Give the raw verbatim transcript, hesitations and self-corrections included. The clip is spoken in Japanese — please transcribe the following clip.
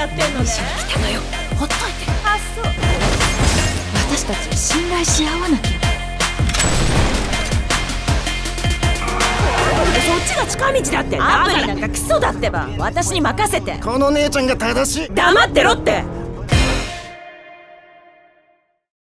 ってんのね。 一緒に来たのよ。ほっといて。 あ、そう。 私たち信頼し合わなきゃ。 そっちが近道だって。アプリなんかクソだってば。私に任せて。 この姉ちゃんが正しい。 黙ってろって。